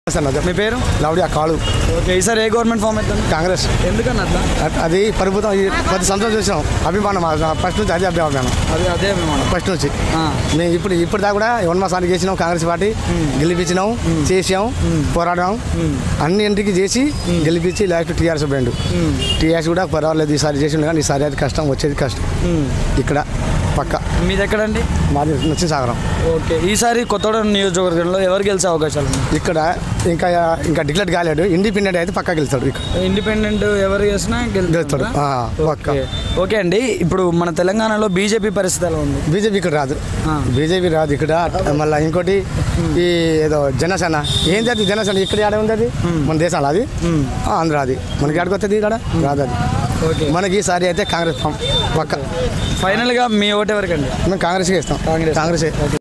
మీ పేరు? లౌడియా కాళు. ఓకే, ఈసారి ఏ government form అవుతుంది? కాంగ్రెస్. ఎందుకన్నా అట్లా? అది ప్రభుత్వం 10 సంవత్సరాలు చూసాం. అభిమానం ఫస్ట్ నుంచి అదే అభిమానం. అదే అభిమానం ఫస్ట్ నుంచి మేము ఇప్పుడు దాకా కూడా వనమాసానికి చేసినాం. కాంగ్రెస్ పార్టీ గెలిపించినాం, చేసాం, పోరాడాం, అన్ని ఇంటికి చేసి గెలిపించి లాస్ట్ టీఆర్ఎస్ పోయిండు. టీఆర్ఎస్ కూడా పర్వాలేదు ఈసారి చేసిండు, కానీ ఈసారి అది కష్టం, వచ్చేది కష్టం. ఇక్కడ పక్క. మీది ఎక్కడండి? మాది నచ్చిన సాగరం. ఓకే, ఈసారి కొత్తగూడెం నియోజకవర్గంలో ఎవరు గెలిచే అవకాశాలు ఉన్నాయి? ఇక్కడ ఇంకా డిక్లేర్ కాలేడు. ఇండిపెండెంట్ అయితే పక్కా గెలుస్తాడు. ఇక్కడ ఇండిపెండెంట్ ఎవరు చేసినా గెలుస్తాడు. ఓకే అండి, ఇప్పుడు మన తెలంగాణలో బీజేపీ పరిస్థితి ఎలా ఉంది? బీజేపీ ఇక్కడ రాదు. బీజేపీ రాదు ఇక్కడ. మళ్ళీ ఇంకోటి ఈ ఏదో జనసేన. ఏం జరిగింది జనసేన? ఇక్కడ ఆడే ఉంది. అది మన దేశంలో, అది ఆంధ్ర. అది మనకి ఆడికి వస్తుంది, ఇక్కడ రాదు. అది ఓకే, మనకి ఈసారి అయితే కాంగ్రెస్ పక్క. ఫైనల్గా మీ ఓటు ఎవరికండి? మేము కాంగ్రెస్కి ఇస్తాం. కాంగ్రెస్.